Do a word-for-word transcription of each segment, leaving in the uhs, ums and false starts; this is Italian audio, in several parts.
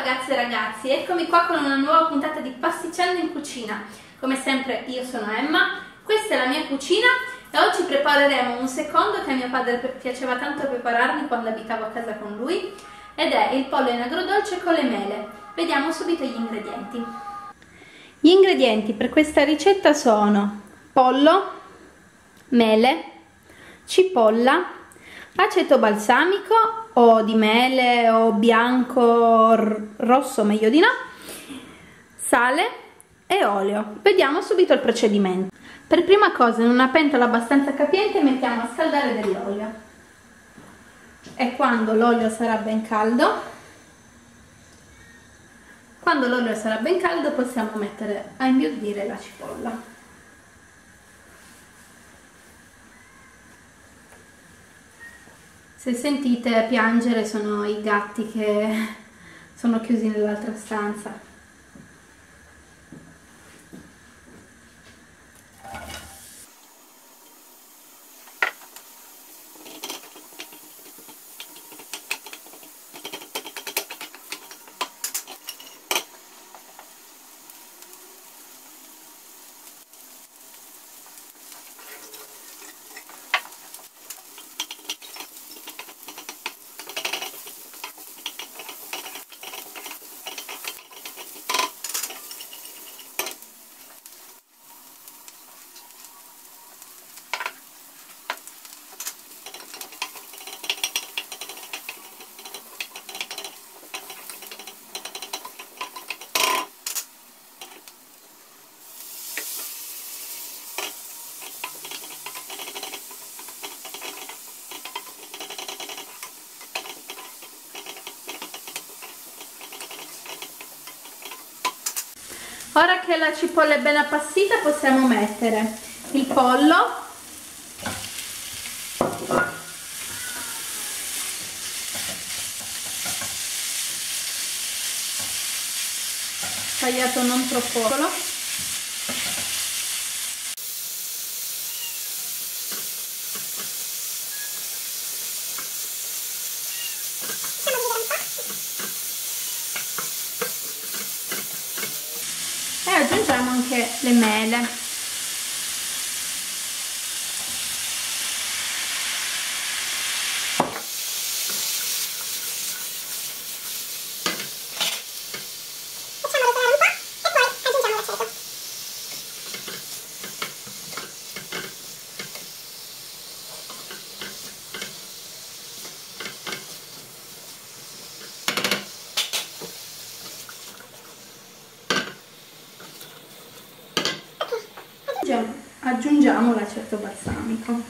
ragazze e ragazzi, eccomi qua con una nuova puntata di Pasticcendo in Cucina. Come sempre io sono Emma, questa è la mia cucina e oggi prepareremo un secondo che a mio padre piaceva tanto prepararmi quando abitavo a casa con lui, ed è il pollo in agrodolce con le mele. Vediamo subito gli ingredienti. Gli ingredienti per questa ricetta sono pollo, mele, cipolla, aceto balsamico o di mele o bianco, rosso meglio di no, sale e olio. Vediamo subito il procedimento. Per prima cosa, in una pentola abbastanza capiente mettiamo a scaldare dell'olio e quando l'olio sarà ben caldo, quando l'olio sarà ben caldo possiamo mettere a imbiondire la cipolla. Se sentite piangere sono i gatti che sono chiusi nell'altra stanza. Ora che la cipolla è ben appassita possiamo mettere il pollo, tagliato non troppo piccolo, e aggiungiamo anche le mele. Aggiungiamo l'aceto balsamico.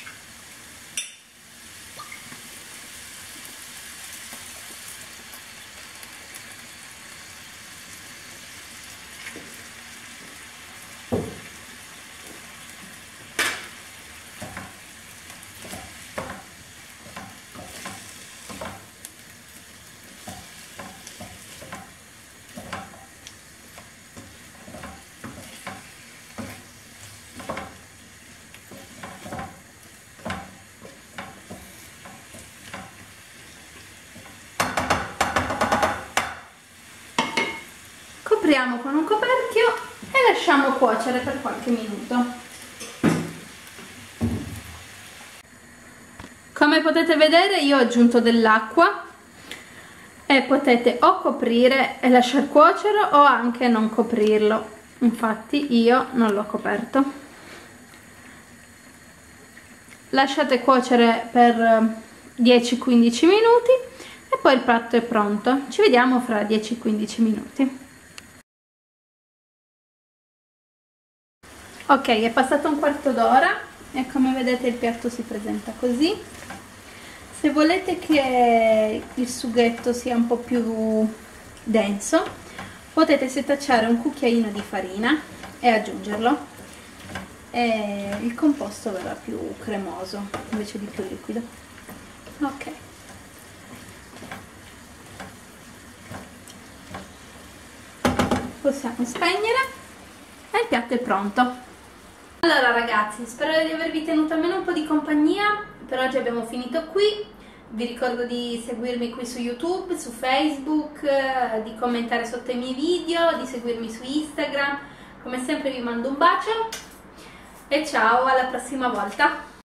Copriamo con un coperchio e lasciamo cuocere per qualche minuto. Come potete vedere io ho aggiunto dell'acqua e potete o coprire e lasciar cuocere o anche non coprirlo. Infatti io non l'ho coperto. Lasciate cuocere per dieci quindici minuti e poi il piatto è pronto. Ci vediamo fra dieci quindici minuti. Ok, è passato un quarto d'ora e come vedete il piatto si presenta così. Se volete che il sughetto sia un po' più denso, potete setacciare un cucchiaino di farina e aggiungerlo e il composto verrà più cremoso invece di più liquido. Ok. Possiamo spegnere e il piatto è pronto. Allora ragazzi, spero di avervi tenuto almeno un po' di compagnia. Per oggi abbiamo finito qui. vi ricordo di seguirmi qui su YouTube, su Facebook, eh, di commentare sotto i miei video, di seguirmi su Instagram. Come sempre vi mando un bacio e ciao, alla prossima volta!